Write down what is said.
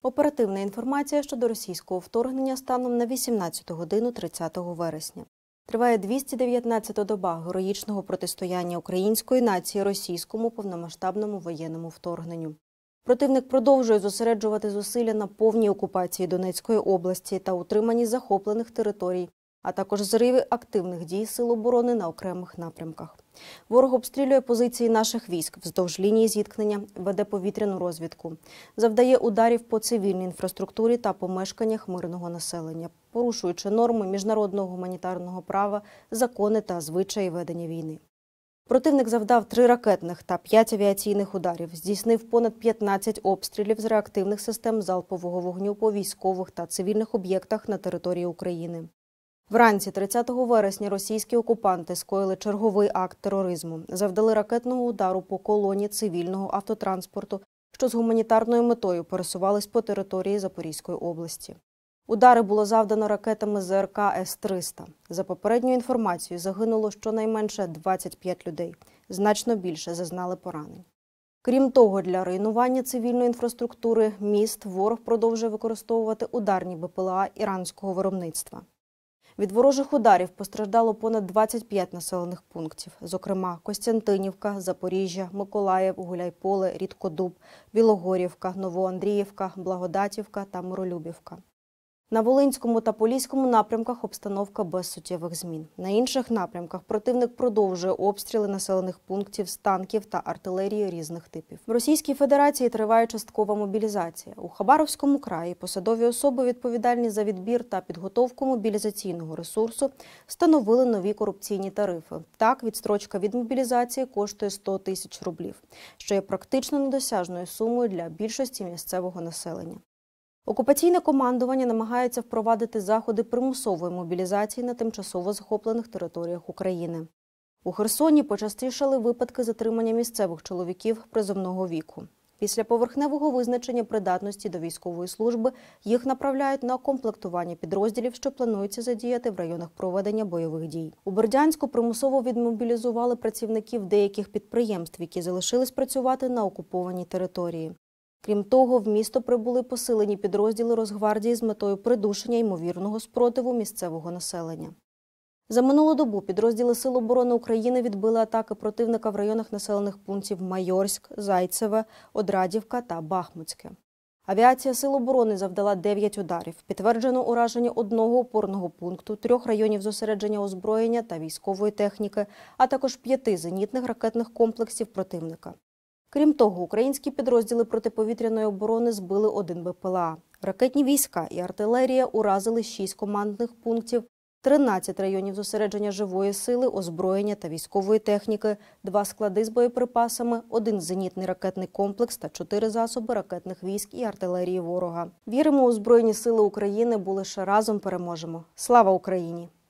Оперативна інформація щодо російського вторгнення станом на 18 годину 30 вересня. Триває 219-та доба героїчного протистояння української нації російському повномасштабному воєнному вторгненню. Противник продовжує зосереджувати зусилля на повній окупації Донецької області та утриманні захоплених територій, а також зриві активних дій Сил оборони на окремих напрямках. Ворог обстрілює позиції наших військ вздовж лінії зіткнення, веде повітряну розвідку, завдає ударів по цивільній інфраструктурі та помешканнях мирного населення, порушуючи норми міжнародного гуманітарного права, закони та звичаї ведення війни. Противник завдав 3 ракетних та 5 авіаційних ударів, здійснив понад 15 обстрілів з реактивних систем залпового вогню по військових та цивільних об'єктах на території України. Вранці 30 вересня російські окупанти скоїли черговий акт тероризму, завдали ракетного удару по колоні цивільного автотранспорту, що з гуманітарною метою пересувались по території Запорізької області. Удари було завдано ракетами ЗРК С-300. За попередньою інформацією, загинуло щонайменше 25 людей. Значно більше зазнали поранень. Крім того, для руйнування цивільної інфраструктури міст ворог продовжує використовувати ударні БПЛА іранського виробництва. Від ворожих ударів постраждало понад 25 населених пунктів, зокрема Костянтинівка, Запоріжжя, Миколаїв, Гуляйполе, Рідкодуб, Білогорівка, Новоандріївка, Благодатівка та Миролюбівка. На Волинському та Поліському напрямках обстановка без суттєвих змін. На інших напрямках противник продовжує обстріли населених пунктів з танків та артилерії різних типів. В Російській Федерації триває часткова мобілізація. У Хабаровському краї посадові особи, відповідальні за відбір та підготовку мобілізаційного ресурсу, встановили нові корупційні тарифи. Так, відстрочка від мобілізації коштує 100 тисяч рублів, що є практично недосяжною сумою для більшості місцевого населення. Окупаційне командування намагається впровадити заходи примусової мобілізації на тимчасово захоплених територіях України. У Херсоні почастішали випадки затримання місцевих чоловіків призовного віку. Після поверхневого визначення придатності до військової служби їх направляють на комплектування підрозділів, що планується задіяти в районах проведення бойових дій. У Бердянську примусово відмобілізували працівників деяких підприємств, які залишились працювати на окупованій території. Крім того, в місто прибули посилені підрозділи Росгвардії з метою придушення ймовірного спротиву місцевого населення. За минулу добу підрозділи Сил оборони України відбили атаки противника в районах населених пунктів Майорськ, Зайцеве, Одрадівка та Бахмутське. Авіація Сил оборони завдала 9 ударів. Підтверджено ураження 1 опорного пункту, 3 районів зосередження озброєння та військової техніки, а також 5 зенітних ракетних комплексів противника. Крім того, українські підрозділи протиповітряної оборони збили 1 БПЛА. Ракетні війська і артилерія уразили 6 командних пунктів, 13 районів зосередження живої сили, озброєння та військової техніки, 2 склади з боєприпасами, 1 зенітний ракетний комплекс та 4 засоби ракетних військ і артилерії ворога. Віримо у Збройні сили України, бо лише разом переможемо. Слава Україні!